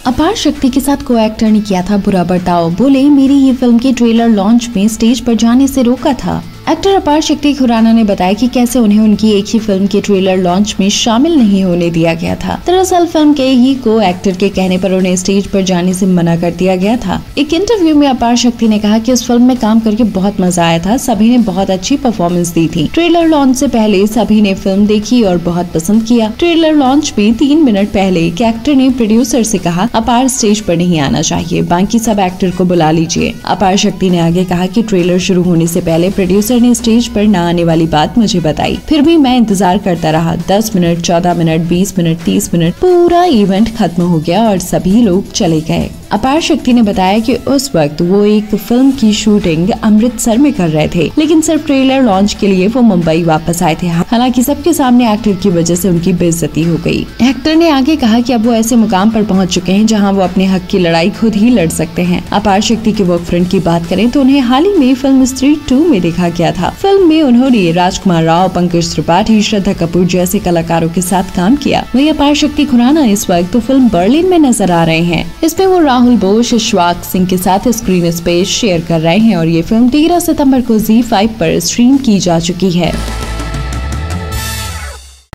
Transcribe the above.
अपार शक्ति के साथ को एक्टर ने किया था बुरा बर्ताव। बोले, मेरी ये फिल्म के ट्रेलर लॉन्च में स्टेज पर जाने से रोका था। एक्टर अपार शक्ति खुराना ने बताया कि कैसे उन्हें उनकी एक ही फिल्म के ट्रेलर लॉन्च में शामिल नहीं होने दिया गया था। दरअसल फिल्म के ही को एक्टर के कहने पर उन्हें स्टेज पर जाने से मना कर दिया गया था। एक इंटरव्यू में अपार शक्ति ने कहा कि इस फिल्म में काम करके बहुत मजा आया था, सभी ने बहुत अच्छी परफॉर्मेंस दी थी। ट्रेलर लॉन्च से पहले सभी ने फिल्म देखी और बहुत पसंद किया। ट्रेलर लॉन्च में 3 मिनट पहले एक एक्टर ने प्रोड्यूसर से कहा, अपार स्टेज पर नहीं आना चाहिए, बाकी सब एक्टर को बुला लीजिए। अपार शक्ति ने आगे कहा कि ट्रेलर शुरू होने से पहले प्रोड्यूसर ने स्टेज पर न आने वाली बात मुझे बताई, फिर भी मैं इंतजार करता रहा। 10 मिनट, 14 मिनट, 20 मिनट, 30 मिनट, पूरा इवेंट खत्म हो गया और सभी लोग चले गए। अपार शक्ति ने बताया कि उस वक्त वो एक फिल्म की शूटिंग अमृतसर में कर रहे थे, लेकिन सिर्फ ट्रेलर लॉन्च के लिए वो मुंबई वापस आए थे। हालांकि सबके सामने एक्टर की वजह से उनकी बेइज्जती हो गई। एक्टर ने आगे कहा कि अब वो ऐसे मुकाम पर पहुंच चुके हैं जहां वो अपने हक की लड़ाई खुद ही लड़ सकते हैं। अपार शक्ति के वर्क फ्रेंड की बात करें तो उन्हें हाल ही में फिल्म स्त्री 2 में देखा गया था। फिल्म में उन्होंने राजकुमार राव, पंकज त्रिपाठी, श्रद्धा कपूर जैसे कलाकारों के साथ काम किया। वही अपार शक्ति खुराना इस वक्त फिल्म बर्लिन में नजर आ रहे हैं। इसमें वो राहुल बोस, इशफाक सिंह के साथ स्क्रीन स्पेस शेयर कर रहे हैं और ये फिल्म 13 सितंबर को ZEE5 पर स्ट्रीम की जा चुकी है।